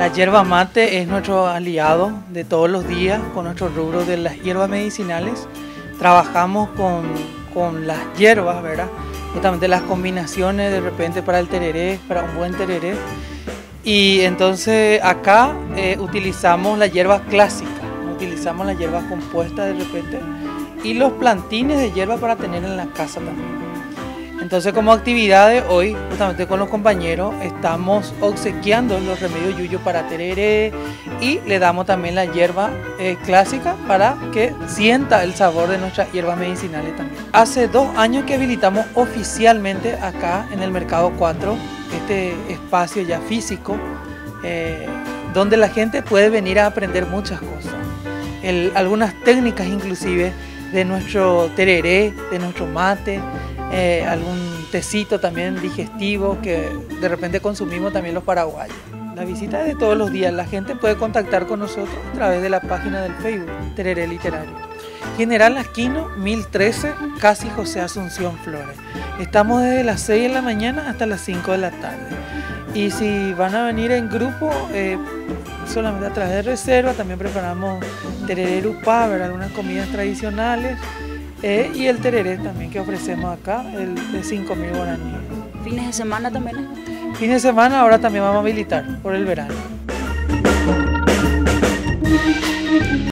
La yerba mate es nuestro aliado de todos los días con nuestro rubro de las hierbas medicinales. Trabajamos con las hierbas, ¿verdad? Justamente las combinaciones de repente para el tereré, para un buen tereré. Y entonces acá utilizamos la hierba clásica, no utilizamos la hierba compuesta de repente y los plantines de hierba para tener en la casa también. Entonces como actividades hoy, justamente con los compañeros, estamos obsequiando los remedios yuyo para tereré y le damos también la hierba clásica para que sienta el sabor de nuestras hierbas medicinales también. Hace 2 años que habilitamos oficialmente acá en el Mercado 4 este espacio ya físico donde la gente puede venir a aprender muchas cosas. Algunas técnicas inclusive de nuestro tereré, de nuestro mate, algún tecito también digestivo que de repente consumimos también los paraguayos. La visita es de todos los días, la gente puede contactar con nosotros a través de la página del Facebook, Tereré Literario. General Aquino, 1013, casi José Asunción Flores. Estamos desde las 6 de la mañana hasta las 5 de la tarde. Y si van a venir en grupo, solamente a través de reserva, también preparamos tereré upá, algunas comidas tradicionales. Y el tereré también que ofrecemos acá, el de 5.000 guaraníes. ¿Fines de semana también? Fines de semana ahora también vamos a habilitar por el verano.